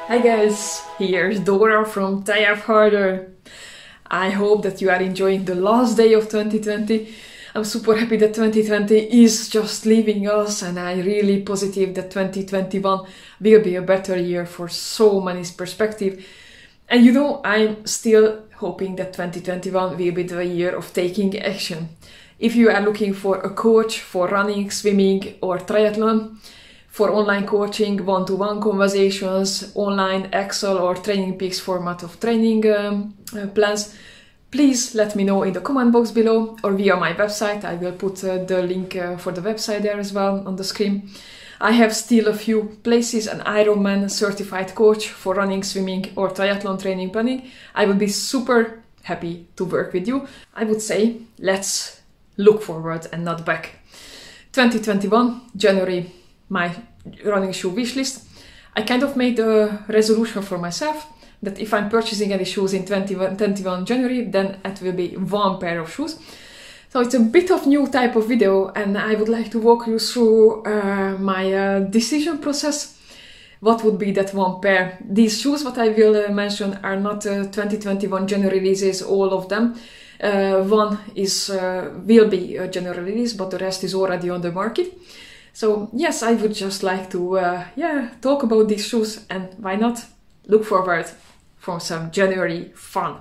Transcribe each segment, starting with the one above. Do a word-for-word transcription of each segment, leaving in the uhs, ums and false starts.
Hi guys, here's Dora from Tie Up Harder. I hope that you are enjoying the last day of twenty twenty. I'm super happy that twenty twenty is just leaving us, and I'm really positive that twenty twenty-one will be a better year for so many perspectives. And you know, I'm still hoping that twenty twenty-one will be the year of taking action. If you are looking for a coach for running, swimming or triathlon, for online coaching, one-to-one conversations, online Excel or Training Peaks format of training um, uh, plans, please let me know in the comment box below or via my website. I will put uh, the link uh, for the website there as well on the screen. I have still a few places, an Ironman certified coach for running, swimming or triathlon training planning. I will be super happy to work with you. I would say let's look forward and not back. twenty twenty-one, January, my running shoe wish list. I kind of made a resolution for myself that if I'm purchasing any shoes in twenty twenty-one January, then it will be one pair of shoes. So it's a bit of new type of video, and I would like to walk you through uh, my uh, decision process. What would be that one pair? These shoes, what I will uh, mention, are not uh, twenty twenty-one January releases, all of them. Uh, one is uh, will be a January release, but the rest is already on the market. So yes, I would just like to uh, yeah talk about these shoes, and why not look forward for some January fun.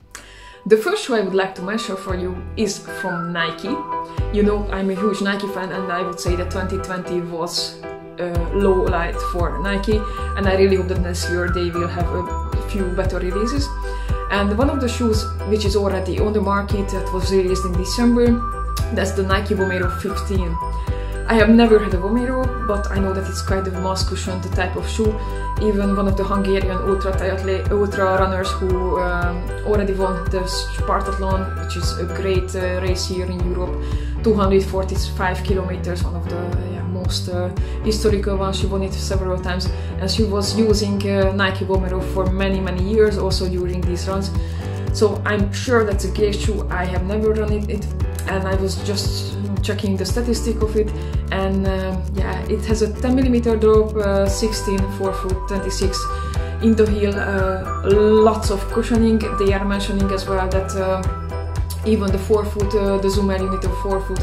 The first shoe I would like to mention for you is from Nike. You know, I'm a huge Nike fan, and I would say that twenty twenty was a low light for Nike, and I really hope that this year they will have a few better releases. And one of the shoes which is already on the market, that was released in December, that's the Nike Vomero fifteen. I have never had a Vomero, but I know that it's quite a mass cushioned type of shoe. Even one of the Hungarian ultra triathlete, ultra runners who um, already won the Spartathlon, which is a great uh, race here in Europe, two hundred forty-five kilometers, one of the yeah, most uh, historical ones. She won it several times, and she was using uh, Nike Vomero for many many years, also during these runs. So I'm sure that's a great shoe. I have never run it, it and I was just checking the statistic of it, and uh, yeah, it has a ten millimeter drop, uh, sixteen, four foot, twenty-six in the heel, uh, lots of cushioning. They are mentioning as well that uh, even the four foot, uh, the Zoom Air unit of four foot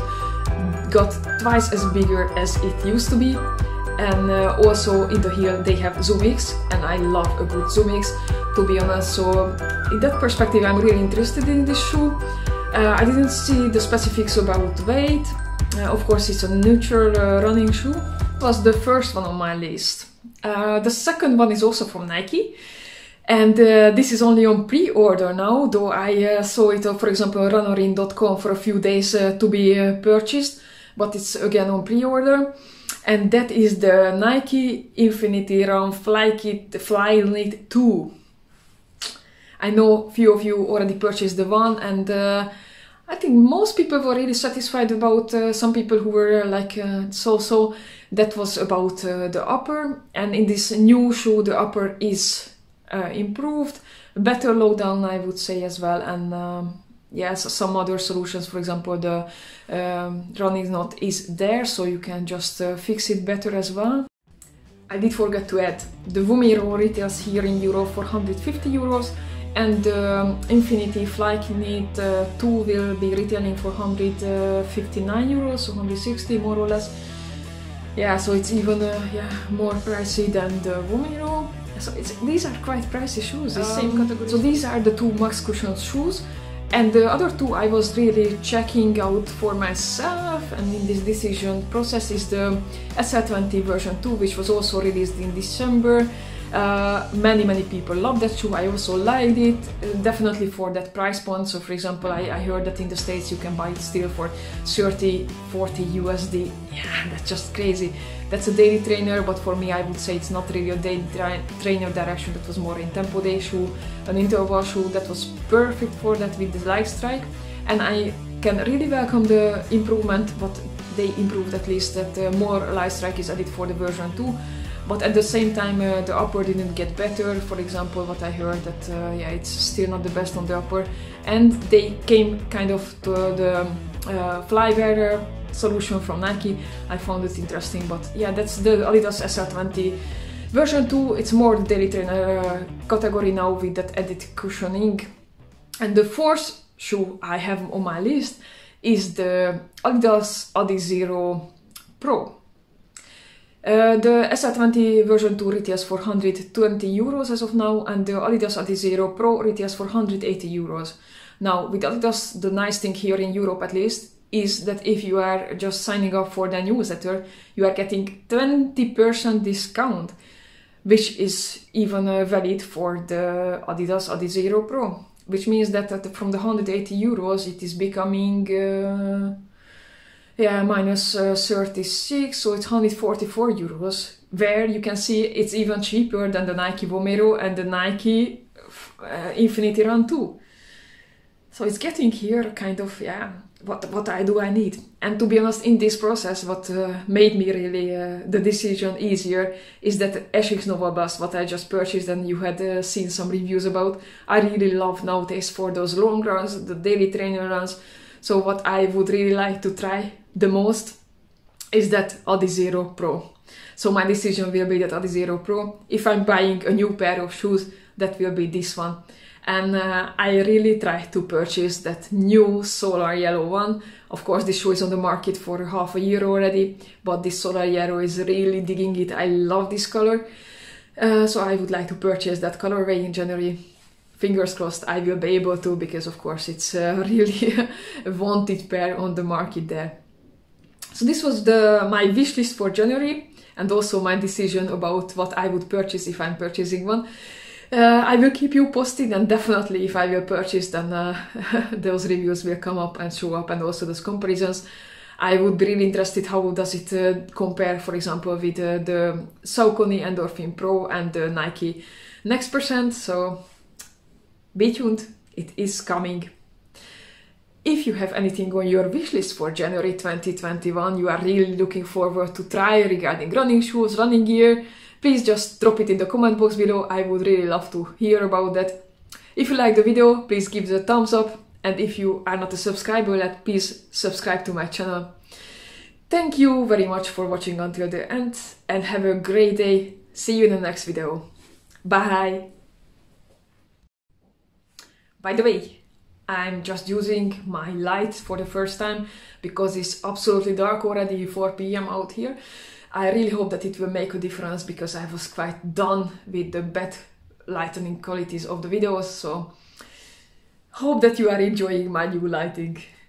got twice as bigger as it used to be. And uh, also in the heel they have ZoomX, and I love a good ZoomX, to be honest. So in that perspective, I'm really interested in this shoe. Uh, I didn't see the specifics about weight. Uh, of course, it's a neutral uh, running shoe. It was the first one on my list. Uh, the second one is also from Nike, and uh, this is only on pre-order now, though I uh, saw it, uh, for example, runnerin dot com for a few days uh, to be uh, purchased, but it's again on pre-order. And that is the Nike Infinity Run Flyknit, Flyknit two. I know few of you already purchased the one, and uh, I think most people were really satisfied about uh, some people who were uh, like uh, so-so. That was about uh, the upper, and in this new shoe the upper is uh, improved, better low down I would say as well, and um, yes, some other solutions, for example the um, running knot is there, so you can just uh, fix it better as well. I did forget to add, the Vomero retails here in Europe for one hundred fifty euros, and the um, Infinity Flyknit uh, two will be retailing for one hundred fifty-nine euros, so one hundred sixty more or less. Yeah, so it's even uh, yeah, more pricey than the Vomero. So it's, these are quite pricey shoes, the um, same category. So these are the two max cushion shoes. And the other two I was really checking out for myself, and in this decision process is the S L twenty version two, which was also released in December. Uh, many many people love that shoe. I also liked it, uh, definitely for that price point. So for example, I, I heard that in the States you can buy it still for thirty, forty U S D. Yeah, that's just crazy. That's a daily trainer, but for me I would say it's not really a daily tra trainer direction. That was more in tempo day shoe, an interval shoe that was perfect for that with the light strike. And I can really welcome the improvement, but they improved at least that uh, more light strike is added for the version two. But at the same time, uh, the upper didn't get better. For example, what I heard that uh, yeah, it's still not the best on the upper, and they came kind of to the uh, Flywear solution from Nike. I found it interesting, but yeah, that's the Adidas S L twenty Version two, it's more the daily trainer uh, category now with that added cushioning. And the fourth shoe I have on my list is the Adidas Adizero Pro. Uh, the S R twenty version two retails for one hundred twenty euros as of now, and the Adidas Adizero Pro retails for one hundred eighty euros. Now, with Adidas, the nice thing here in Europe at least is that if you are just signing up for the newsletter, you are getting twenty percent discount, which is even uh, valid for the Adidas Adizero Pro, which means that uh, from the one hundred eighty euros it is becoming uh, yeah, minus uh, thirty-six, so it's one hundred forty-four euros, where you can see it's even cheaper than the Nike Vomero and the Nike uh, Infinity Run two. So it's getting here kind of, yeah, what what I do I need. And to be honest, in this process, what uh, made me really uh, the decision easier is that Asics Nova Blast, what I just purchased and you had uh, seen some reviews about, I really love nowadays for those long runs, the daily trainer runs. So what I would really like to try the most is that Adizero Pro. So my decision will be that Adizero Pro. If I'm buying a new pair of shoes, that will be this one. And uh, I really try to purchase that new solar yellow one. Of course, this shoe is on the market for half a year already, but this solar yellow is really digging it. I love this color. Uh, so I would like to purchase that colorway in January. Fingers crossed I will be able to, because of course it's uh, really a wanted pair on the market there. So this was the my wish list for January, and also my decision about what I would purchase if I'm purchasing one. Uh, I will keep you posted, and definitely if I will purchase, then uh, those reviews will come up and show up, and also those comparisons. I would be really interested how does it uh, compare, for example, with uh, the Saucony Endorphin Pro and the Nike Next Percent. So be tuned, it is coming. If you have anything on your wish list for January twenty twenty-one, you are really looking forward to try regarding running shoes, running gear, please just drop it in the comment box below. I would really love to hear about that. If you like the video, please give it a thumbs up. And if you are not a subscriber yet, please subscribe to my channel. Thank you very much for watching until the end, and have a great day. See you in the next video. Bye! By the way, I'm just using my light for the first time because it's absolutely dark already, four p m out here. I really hope that it will make a difference, because I was quite done with the bad lightning qualities of the videos, so hope that you are enjoying my new lighting.